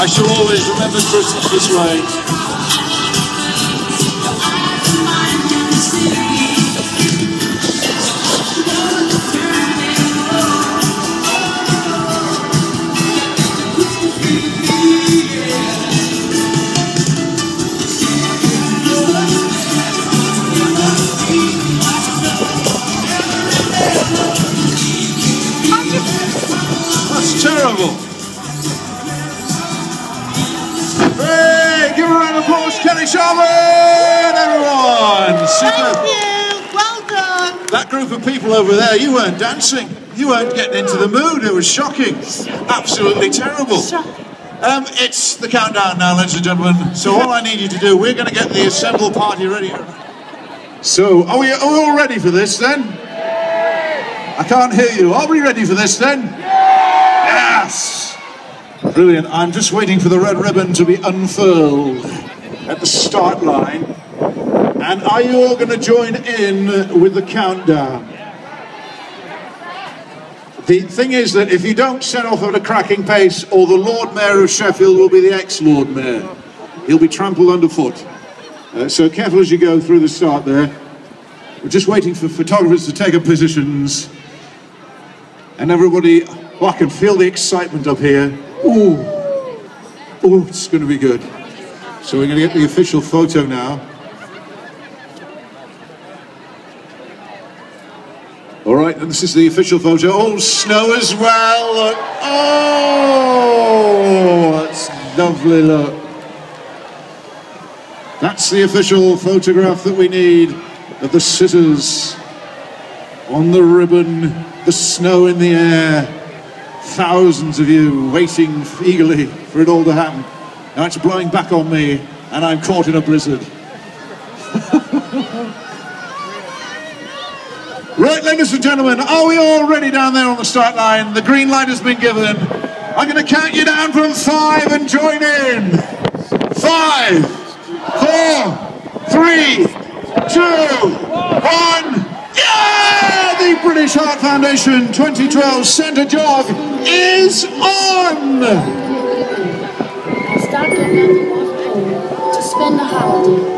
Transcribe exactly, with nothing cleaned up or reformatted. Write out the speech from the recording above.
I shall always remember Christmas this way. That's terrible. Hey, give a round of applause, Kelly Sharman, everyone. Super. Thank you. Well done. That group of people over there, you weren't dancing. You weren't getting into the mood. It was shocking. Absolutely terrible. Um, it's the countdown now, ladies and gentlemen. So all I need you to do, we're going to get the assembled party ready. So, are we, are we all ready for this then? I can't hear you. Are we ready for this then? Yes! Brilliant. I'm just waiting for the red ribbon to be unfurled at the start line. And are you all going to join in with the countdown? The thing is that if you don't set off at a cracking pace, or the Lord Mayor of Sheffield will be the ex-Lord Mayor. He'll be trampled underfoot. Uh, so careful as you go through the start there. We're just waiting for photographers to take up positions. And everybody, oh, I can feel the excitement up here. Ooh, ooh, it's going to be good. So we're going to get the official photo now. All right, and this is the official photo. Oh, snow as well. Look. Oh, that's lovely, look. That's the official photograph that we need of the sitters on the ribbon, the snow in the air. Thousands of you waiting eagerly for it all to happen. Now it's blowing back on me, and I'm caught in a blizzard. Right, ladies and gentlemen, are we all ready down there on the start line? The green light has been given. I'm going to count you down from five and join in. Five, four, three, two, one. Yeah! The British Heart Foundation twenty twelve Centre Jog is on! I started at North Pole to spend the holiday.